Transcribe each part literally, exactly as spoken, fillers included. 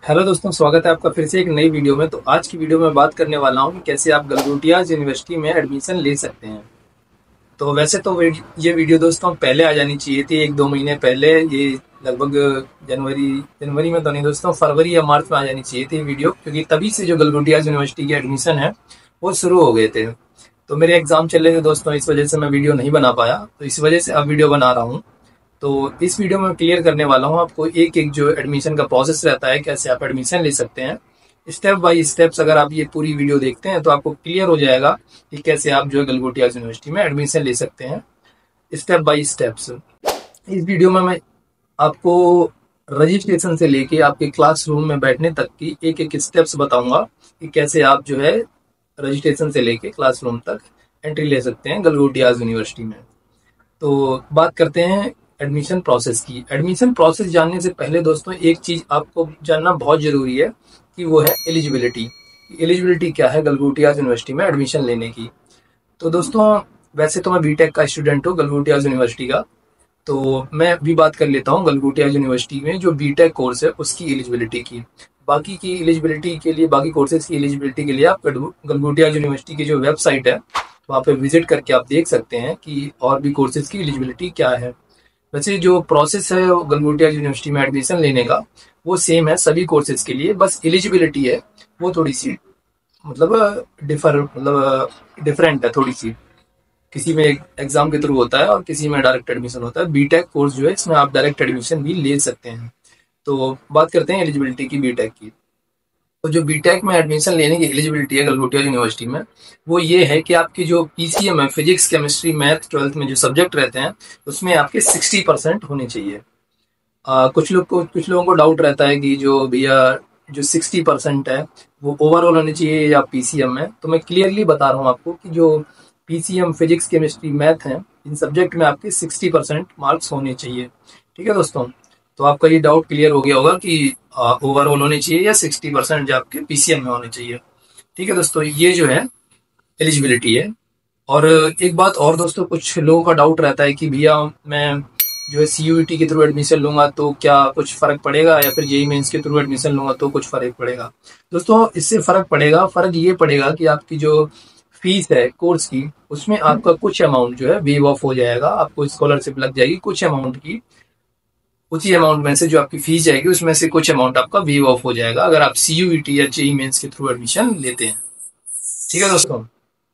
Hello दोस्तों, स्वागत है आपका फिर से एक नई वीडियो में। तो आज की वीडियो में बात करने वाला हूँ कि कैसे आप गलगोटियाज यूनिवर्सिटी में एडमिशन ले सकते हैं। तो वैसे तो वी- ये वीडियो दोस्तों पहले आ जानी चाहिए थी, एक दो महीने पहले। ये लगभग जनवरी जनवरी में तो नहीं दोस्तों, फरवरी या मार्च में आ जानी चाहिए थी वीडियो, क्योंकि तभी से जो गलगोटियाज यूनिवर्सिटी के एडमिशन है वो शुरू हो गए थे। तो मेरे एग्जाम चल रहे थे दोस्तों, इस वजह से मैं वीडियो नहीं बना पाया, तो इस वजह से अब वीडियो बना रहा हूँ। तो इस वीडियो में क्लियर करने वाला हूँ आपको एक एक जो एडमिशन का प्रोसेस रहता है, कैसे आप एडमिशन ले सकते हैं स्टेप बाय स्टेप्स। अगर आप ये पूरी वीडियो देखते हैं तो आपको क्लियर हो जाएगा कि कैसे आप जो है गलगोटियाज यूनिवर्सिटी में एडमिशन ले सकते हैं स्टेप बाय स्टेप्स। इस वीडियो में मैं आपको रजिस्ट्रेशन से लेके आपके क्लासरूम में बैठने तक की एक एक स्टेप्स बताऊंगा कि कैसे आप जो है रजिस्ट्रेशन से लेके क्लासरूम तक एंट्री ले सकते हैं गलगोटियाज यूनिवर्सिटी में। तो बात करते हैं एडमिशन प्रोसेस की। एडमिशन प्रोसेस जानने से पहले दोस्तों एक चीज आपको जानना बहुत जरूरी है कि वो है एलिजिबिलिटी। एलिजिबिलिटी क्या है गलगोटियाज यूनिवर्सिटी में एडमिशन लेने की। तो दोस्तों वैसे तो मैं बीटेक का स्टूडेंट हूँ गलगोटियाज यूनिवर्सिटी का, तो मैं भी बात कर लेता हूँ गलगोटियाज यूनिवर्सिटी में जो बीटेक कोर्स है उसकी एलिजिबिलिटी की। बाकी की एलिजिबिलिटी के लिए, बाकी कोर्सेज की एलिजिबिलिटी के लिए आप गलगोटियाज यूनिवर्सिटी की जो वेबसाइट है वहाँ पे विजिट करके आप देख सकते हैं कि और भी कोर्सेज की एलिजिबिलिटी क्या है। वैसे जो प्रोसेस है गलगोटियाज यूनिवर्सिटी में एडमिशन लेने का वो सेम है सभी कोर्सेज के लिए, बस एलिजिबिलिटी है वो थोड़ी सी मतलब डिफर मतलब डिफरेंट है थोड़ी सी। किसी में एग्जाम के थ्रू होता है और किसी में डायरेक्ट एडमिशन होता है। बीटेक कोर्स जो है इसमें आप डायरेक्ट एडमिशन भी ले सकते हैं। तो बात करते हैं एलिजिबिलिटी की बीटेक की। तो जो बीटेक में एडमिशन लेने की एलिजिबिलिटी है गलगोटिया यूनिवर्सिटी में वो ये है कि आपकी जो पीसीएम है, फिजिक्स केमिस्ट्री मैथ ट्वेल्थ में जो सब्जेक्ट रहते हैं उसमें आपके सिक्सटी परसेंट होने चाहिए। आ, कुछ लोग को कुछ लोगों को डाउट रहता है कि जो भैया जो सिक्सटी परसेंट है वो ओवरऑल होने चाहिए या पीसीएम में। तो मैं क्लियरली बता रहा हूँ आपको कि जो पीसीएम फिजिक्स केमिस्ट्री मैथ है इन सब्जेक्ट में आपके सिक्सटी परसेंट मार्क्स होने चाहिए। ठीक है दोस्तों, तो आपका ये डाउट क्लियर हो गया होगा कि ओवरऑल होने चाहिए या सिक्सटी परसेंट जो आपके पीसीएम में होने चाहिए। ठीक है दोस्तों, ये जो है एलिजिबिलिटी है। और एक बात और दोस्तों, कुछ लोगों का डाउट रहता है कि भैया मैं जो है सीयूईटी के थ्रू एडमिशन लूंगा तो क्या कुछ फर्क पड़ेगा, या फिर जेई मेंस के थ्रू एडमिशन लूंगा तो कुछ फर्क पड़ेगा। दोस्तों इससे फर्क पड़ेगा। फर्क ये पड़ेगा कि आपकी जो फीस है कोर्स की उसमें आपका कुछ अमाउंट जो है वेव ऑफ हो जाएगा, आपको स्कॉलरशिप लग जाएगी कुछ अमाउंट की। उसी अमाउंट में से जो आपकी फीस जाएगी उसमें से कुछ अमाउंट आपका वेव ऑफ हो जाएगा अगर आप सीयूईटी या जेई मेंस के थ्रू एडमिशन लेते हैं। ठीक है दोस्तों,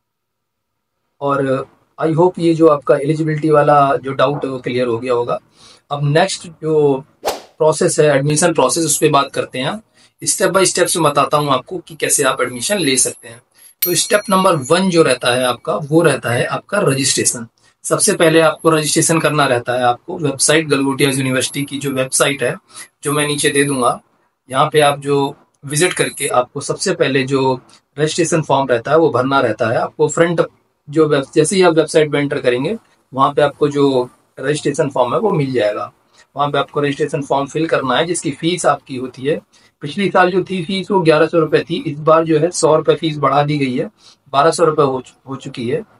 और आई होप ये जो आपका एलिजिबिलिटी वाला जो डाउट है वो क्लियर हो गया होगा। अब नेक्स्ट जो प्रोसेस है एडमिशन प्रोसेस उस पर बात करते हैं। स्टेप बाय स्टेप से बताता हूँ आपको कि कैसे आप एडमिशन ले सकते हैं। तो स्टेप नंबर वन जो रहता है आपका वो रहता है आपका रजिस्ट्रेशन। सबसे पहले आपको रजिस्ट्रेशन करना रहता है। आपको वेबसाइट गलगोटियाज यूनिवर्सिटी की जो वेबसाइट है जो मैं नीचे दे दूंगा, यहाँ पे आप जो विजिट करके आपको सबसे पहले जो रजिस्ट्रेशन फॉर्म रहता है वो भरना रहता है। आपको फ्रंट जो वेब जैसे ही आप वेबसाइट पे एंटर करेंगे वहाँ पे आपको जो रजिस्ट्रेशन फॉर्म है वो मिल जाएगा। वहाँ पे आपको रजिस्ट्रेशन फॉर्म फिल करना है जिसकी फीस आपकी होती है। पिछली साल जो थी फीस वो ग्यारह सौ रुपए थी, इस बार जो है सौ रुपए फीस बढ़ा दी गई है, बारह सौ रुपए हो, हो चुकी है।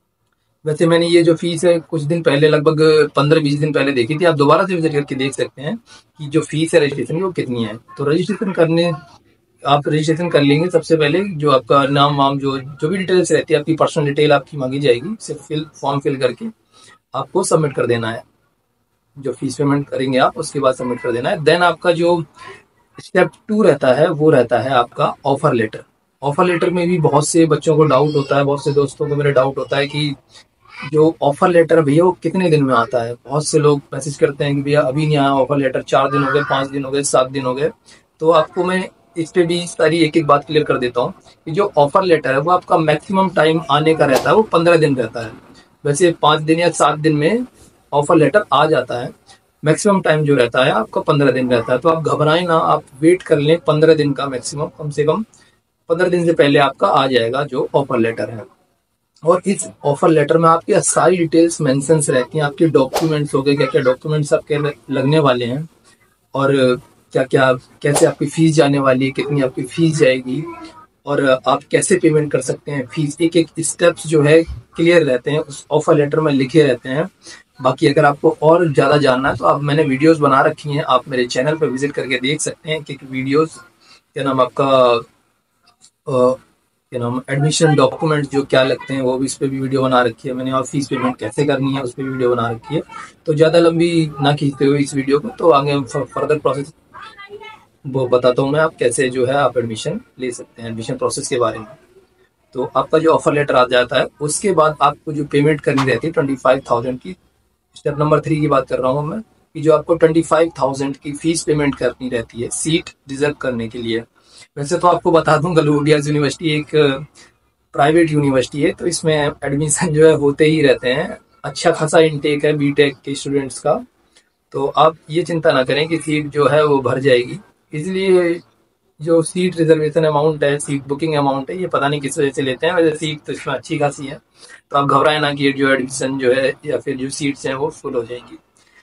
वैसे मैंने ये जो फीस है कुछ दिन पहले लगभग पंद्रह बीस दिन पहले देखी थी, आप दोबारा से विजिट करके देख सकते हैं कि जो फीस है रजिस्ट्रेशन की वो कितनी है। तो रजिस्ट्रेशन करने आप रजिस्ट्रेशन कर लेंगे। सबसे पहले जो आपका नाम वाम जो जो भी डिटेल्स रहती है आपकी पर्सनल डिटेल आपकी मांगी जाएगी, सिर्फ फिल फॉर्म फिल करके आपको सबमिट कर देना है। जो फीस पेमेंट करेंगे आप उसके बाद सबमिट कर देना है। देन आपका जो स्टेप टू रहता है वो रहता है आपका ऑफर लेटर। ऑफर लेटर में भी बहुत से बच्चों को डाउट होता है, बहुत से दोस्तों को मेरे डाउट होता है कि जो ऑफर लेटर भैया वो कितने दिन में आता है। बहुत से लोग मैसेज करते हैं कि भैया अभी नहीं आया ऑफर लेटर, चार दिन हो गए, पाँच दिन हो गए, सात दिन हो गए। तो आपको मैं इस पे भी सारी एक एक बात क्लियर कर देता हूँ कि जो ऑफर लेटर है वो आपका मैक्सिमम टाइम आने का रहता है वो पंद्रह दिन रहता है। वैसे पाँच दिन या सात दिन में ऑफर लेटर आ जाता है, मैक्सिमम टाइम जो रहता है आपका पंद्रह दिन रहता है। तो आप घबराएं ना, आप वेट कर लें पंद्रह दिन का, मैक्सिमम कम से कम पंद्रह दिन से पहले आपका आ जाएगा जो ऑफर लेटर है। और इस ऑफर लेटर में आपकी सारी डिटेल्स मेंशंस रहती हैं, आपके डॉक्यूमेंट्स हो गए, क्या क्या डॉक्यूमेंट्स आपके लगने वाले हैं और क्या क्या कैसे आपकी फीस जाने वाली है, कितनी आपकी फीस जाएगी और आप कैसे पेमेंट कर सकते हैं फीस। एक एक स्टेप्स जो है क्लियर रहते हैं उस ऑफर लेटर में लिखे रहते हैं। बाकी अगर आपको और ज़्यादा जानना है तो आप मैंने वीडियोस बना रखी हैं, आप मेरे चैनल पर विजिट करके देख सकते हैं कि वीडियोस क्या नाम आपका क्या नाम एडमिशन डॉक्यूमेंट जो क्या लगते हैं वो भी इस पर भी वीडियो बना रखी है मैंने, और फीस पेमेंट कैसे करनी है उस पर वीडियो बना रखी है। तो ज़्यादा लंबी ना खींचते हुए इस वीडियो को, तो आगे हम फर्दर प्रोसेस वो बताता हूँ मैं आप कैसे जो है आप एडमिशन ले सकते हैं, एडमिशन प्रोसेस के बारे में। तो आपका जो ऑफर लेटर आ जाता है उसके बाद आपको जो पेमेंट करनी रहती है ट्वेंटी फाइव थाउजेंड की, स्टेप नंबर थ्री की बात कर रहा हूँ मैं, कि जो आपको ट्वेंटी फाइव थाउजेंड की फीस पेमेंट करनी रहती है सीट रिजर्व करने के लिए। वैसे तो आपको बता दूं गलगोटियाज यूनिवर्सिटी एक प्राइवेट यूनिवर्सिटी है, तो इसमें एडमिशन जो है होते ही रहते हैं, अच्छा खासा इनटेक है बीटेक के स्टूडेंट्स का। तो आप ये चिंता ना करें कि सीट जो है वो भर जाएगी, इसलिए जो सीट रिजर्वेशन अमाउंट है, सीट बुकिंग अमाउंट है, ये पता नहीं किस वजह से लेते हैं। वैसे सीट तो इसमें अच्छी खासी है, तो आप घबराएं ना कि जो एडमिशन जो है या फिर जो सीट्स हैं वो फुल हो जाएंगी।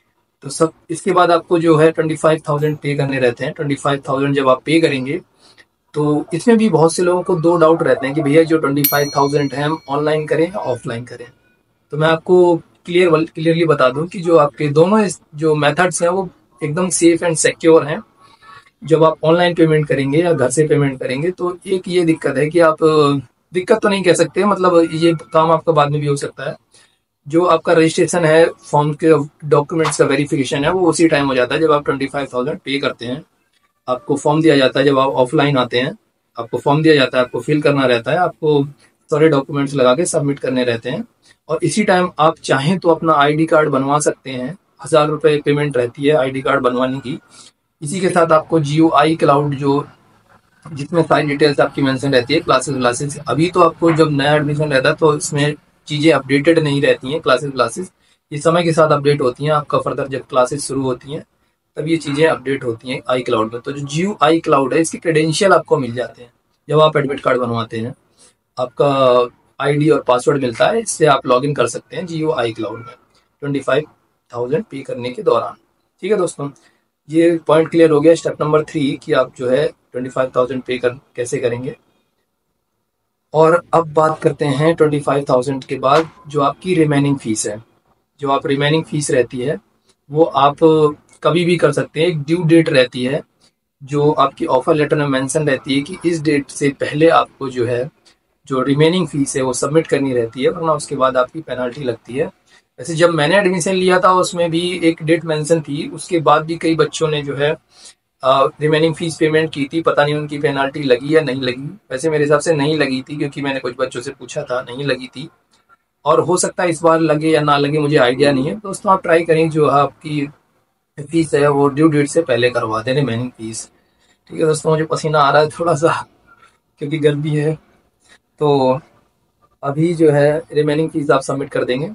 तो सब इसके बाद आपको जो है ट्वेंटी फाइव थाउजेंड पे करने रहते हैं। ट्वेंटी फाइव थाउजेंड जब आप पे करेंगे तो इसमें भी बहुत से लोगों को दो डाउट रहते हैं कि भैया जो ट्वेंटी फाइव थाउजेंड है हम ऑनलाइन करें या ऑफलाइन करें। तो मैं आपको क्लियर क्लियरली बता दूं कि जो आपके दोनों जो मेथड्स हैं वो एकदम सेफ एंड सिक्योर हैं। जब आप ऑनलाइन पेमेंट करेंगे या घर से पेमेंट करेंगे तो एक ये दिक्कत है कि आप, दिक्कत तो नहीं कह सकते, मतलब ये काम आपका बाद में भी हो सकता है। जो आपका रजिस्ट्रेशन है, फॉर्म के डॉक्यूमेंट्स का वेरिफिकेशन है, वो उसी टाइम हो जाता है जब आप ट्वेंटी फाइव थाउजेंड पे करते हैं। आपको फॉर्म दिया जाता है जब आप ऑफलाइन आते हैं, आपको फॉर्म दिया जाता है, आपको फिल करना रहता है, आपको सारे डॉक्यूमेंट्स लगा के सबमिट करने रहते हैं। और इसी टाइम आप चाहें तो अपना आईडी कार्ड बनवा सकते हैं, हजार रुपए पेमेंट रहती है आईडी कार्ड बनवाने की। इसी के साथ आपको जियो आई क्लाउड जो जिसमें सारी डिटेल्स आपकी मेंशन रहती है, क्लासेस क्लासेस अभी तो आपको जब नया एडमिशन रहता है तो इसमें चीज़ें अपडेटेड नहीं रहती हैं, क्लासेस क्लासेस ये समय के साथ अपडेट होती हैं। आपका फर्दर जब क्लासेस शुरू होती हैं तब ये चीज़ें अपडेट होती हैं आई क्लाउड में। तो जो जियो आई क्लाउड है इसके क्रेडेंशियल आपको मिल जाते हैं जब आप एडमिट कार्ड बनवाते हैं, आपका आईडी और पासवर्ड मिलता है, इससे आप लॉगिन कर सकते हैं जियो आई क्लाउड में ट्वेंटी फाइव थाउजेंड पे करने के दौरान। ठीक है दोस्तों, ये पॉइंट क्लियर हो गया स्टेप नंबर थ्री कि आप जो है ट्वेंटी फाइव थाउजेंड पे कर कैसे करेंगे। और अब बात करते हैं ट्वेंटी फाइव थाउजेंड के बाद जो आपकी रिमेनिंग फीस है। जो आप रिमेनिंग फीस रहती है वो आप कभी भी कर सकते हैं। एक ड्यू डेट रहती है जो आपकी ऑफर लेटर में मेंशन रहती है कि इस डेट से पहले आपको जो है जो रिमेनिंग फीस है वो सबमिट करनी रहती है, वरना उसके बाद आपकी पेनल्टी लगती है। वैसे जब मैंने एडमिशन लिया था उसमें भी एक डेट मेंशन थी, उसके बाद भी कई बच्चों ने जो है रिमेनिंग फीस पेमेंट की थी, पता नहीं उनकी पेनल्टी लगी या नहीं लगी। वैसे मेरे हिसाब से नहीं लगी थी क्योंकि मैंने कुछ बच्चों से पूछा था, नहीं लगी थी। और हो सकता है इस बार लगे या ना लगे, मुझे आइडिया नहीं है। दोस्तों आप ट्राई करें जो आपकी फीस है वो ड्यू डेट से पहले करवा दें रिमेनिंग फीस। ठीक है दोस्तों, मुझे पसीना आ रहा है थोड़ा सा क्योंकि गर्मी है। तो अभी जो है रिमेनिंग फीस आप सबमिट कर देंगे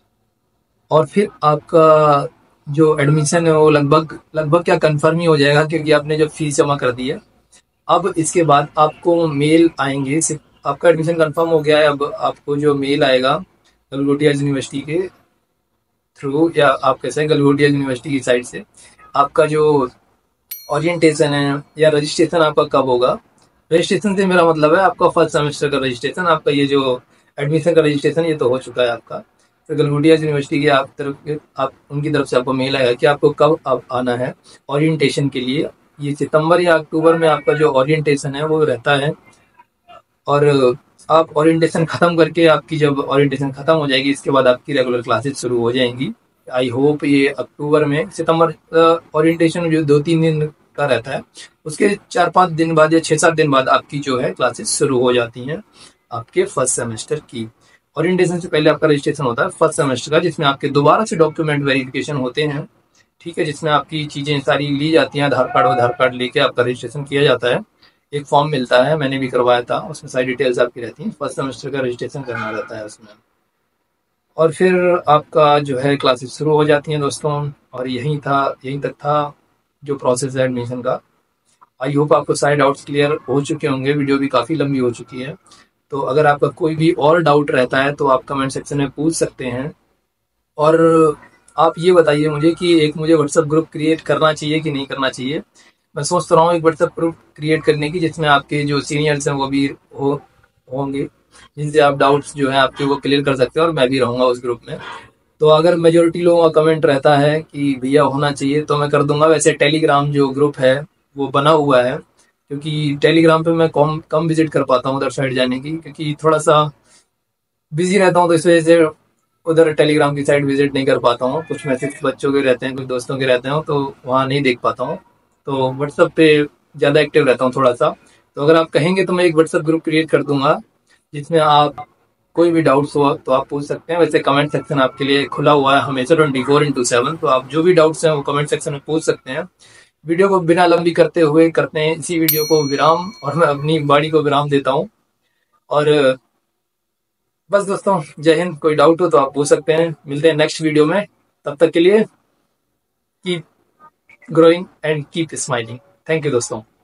और फिर आपका जो एडमिशन है वो लगभग लगभग क्या कंफर्म ही हो जाएगा क्योंकि आपने जो फीस जमा कर दी है। अब इसके बाद आपको मेल आएंगे, सिर्फ आपका एडमिशन कंफर्म हो गया है। अब आपको जो मेल आएगा गलगोटियाज यूनिवर्सिटी के थ्रू, या आप कैसे गलगोटियाज यूनिवर्सिटी की साइड से, आपका जो ओरिएंटेशन है या रजिस्ट्रेशन आपका कब होगा। रजिस्ट्रेशन से मेरा मतलब है आपका फर्स्ट सेमेस्टर का रजिस्ट्रेशन, आपका ये जो एडमिशन का रजिस्ट्रेशन ये तो हो चुका है आपका। तो गलगोटियाज यूनिवर्सिटी की आप तरफ आप उनकी तरफ से आपको मेल आएगा कि आपको कब आप आना है ओरिएंटेशन के लिए। ये सितंबर या अक्टूबर में आपका जो ओरिएंटेशन है वो रहता है। और आप ओरिएंटेशन खत्म करके, आपकी जब ओरिएंटेशन खत्म हो जाएगी इसके बाद आपकी रेगुलर क्लासेस शुरू हो जाएंगी। आई होप ये अक्टूबर में, सितंबर ओरिएंटेशन जो दो तीन दिन का रहता है, उसके चार पाँच दिन बाद या छः सात दिन बाद आपकी जो है क्लासेस शुरू हो जाती हैं आपके फर्स्ट सेमेस्टर की। ओरिएंटेशन से पहले आपका रजिस्ट्रेशन होता है फर्स्ट सेमेस्टर का, जिसमें आपके दोबारा से डॉक्यूमेंट वेरिफिकेशन होते हैं। ठीक है, जिसमें आपकी चीज़ें सारी ली जाती हैं, आधार कार्ड आधार कार्ड लेके आपका रजिस्ट्रेशन किया जाता है। एक फॉर्म मिलता है, मैंने भी करवाया था, उसमें सारी डिटेल्स आपकी रहती हैं। फर्स्ट सेमेस्टर का रजिस्ट्रेशन करना रहता है उसमें, और फिर आपका जो है क्लासेस शुरू हो जाती हैं दोस्तों। और यही था यहीं तक था जो प्रोसेस है एडमिशन का। आई होप आपको सारे डाउट्स क्लियर हो चुके होंगे, वीडियो भी काफ़ी लंबी हो चुकी है। तो अगर आपका कोई भी और डाउट रहता है तो आप कमेंट सेक्शन में पूछ सकते हैं। और आप ये बताइए मुझे कि एक मुझे व्हाट्सएप ग्रुप क्रिएट करना चाहिए कि नहीं करना चाहिए। मैं सोच रहा हूँ एक व्हाट्सएप ग्रुप क्रिएट करने की, जिसमें आपके जो सीनियर्स हैं वो भी हो होंगे, जिनसे आप डाउट्स जो है आपके वो क्लियर कर सकते हैं, और मैं भी रहूँगा उस ग्रुप में। तो अगर मेजोरिटी लोगों का कमेंट रहता है कि भैया होना चाहिए तो मैं कर दूंगा। वैसे टेलीग्राम जो ग्रुप है वो बना हुआ है, क्योंकि टेलीग्राम पे मैं कम कम विजिट कर पाता हूँ उधर साइड जाने की, क्योंकि थोड़ा सा बिजी रहता हूँ, तो इस वजह से उधर टेलीग्राम की साइड विजिट नहीं कर पाता हूँ। कुछ मैसेज बच्चों के रहते हैं, कुछ दोस्तों के रहते हैं, तो वहाँ नहीं देख पाता हूँ। तो व्हाट्सएप पे ज़्यादा एक्टिव रहता हूँ थोड़ा सा। तो अगर आप कहेंगे तो मैं एक व्हाट्सएप ग्रुप क्रिएट कर दूंगा, जिसमें आप कोई भी डाउट्स हो तो आप पूछ सकते हैं। वैसे कमेंट सेक्शन आपके लिए खुला हुआ है हमेशा ट्वेंटी फोर इंटू सेवन, तो आप जो भी डाउट्स हैं वो कमेंट सेक्शन में पूछ सकते हैं। वीडियो को बिना लंबी करते हुए करते हैं इसी वीडियो को विराम, और मैं अपनी बाड़ी को विराम देता हूँ। और बस दोस्तों, जय हिंद। कोई डाउट हो तो आप पूछ सकते हैं। मिलते हैं नेक्स्ट वीडियो में, तब तक के लिए keep growing and keep smiling. Thank you दोस्तों।